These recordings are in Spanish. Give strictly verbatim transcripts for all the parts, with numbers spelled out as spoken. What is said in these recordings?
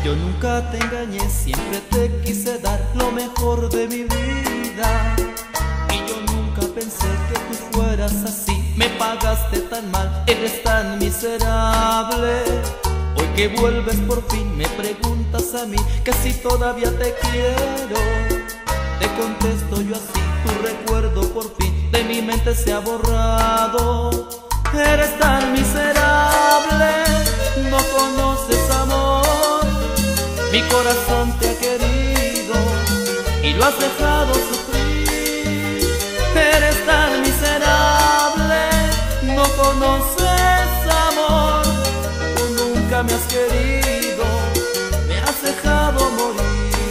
Yo nunca te engañé, siempre te quise dar lo mejor de mi vida. Y yo nunca pensé que tú fueras así. Me pagaste tan mal, eres tan miserable. Hoy que vuelves por fin me preguntas a mí que si todavía te quiero. Te contesto yo así, tu recuerdo por fin de mi mente se ha borrado. Eres tan miserable, no conoces amor. Mi corazón te ha querido y lo has dejado sufrir. Eres tan miserable, no conoces amor. Tú nunca me has querido, me has dejado morir.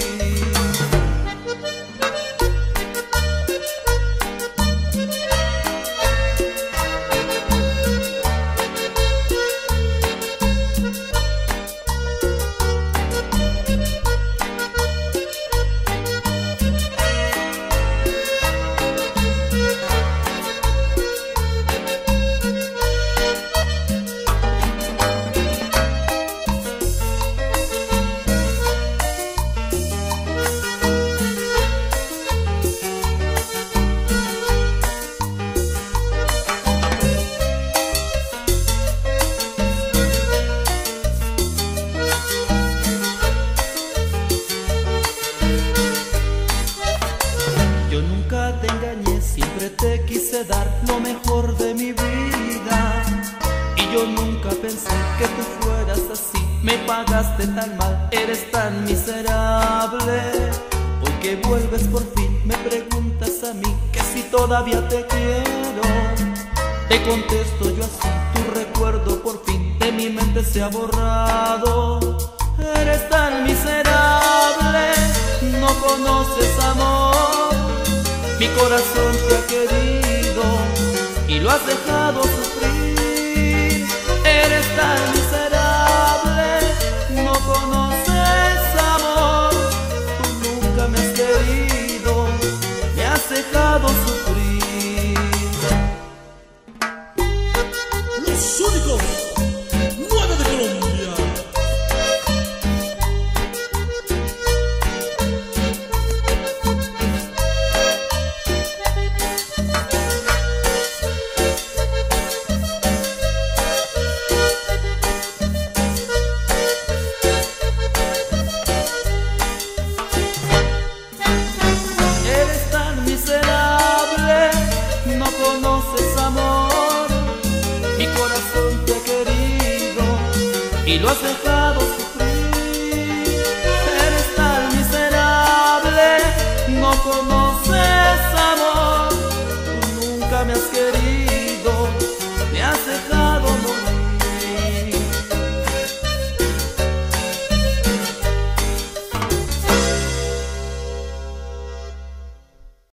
Yo nunca te engañé, siempre te quise dar lo mejor de mi vida. Y yo nunca pensé que tú fueras así. Me pagaste tan mal, eres tan miserable. Hoy que vuelves por fin me preguntas a mí que si todavía te quiero. Te contesto yo así, tu recuerdo por fin de mi mente se ha borrado. Eres tan miserable, no conoces amor. Mi corazón te ha querido y lo has dejado sufrir. Eres tan miserable, no conoces amor. Tú nunca me has querido, me has dejado sufrir. Los únicos nueve de Colombia. No conoces amor, mi corazón te ha querido y lo has dejado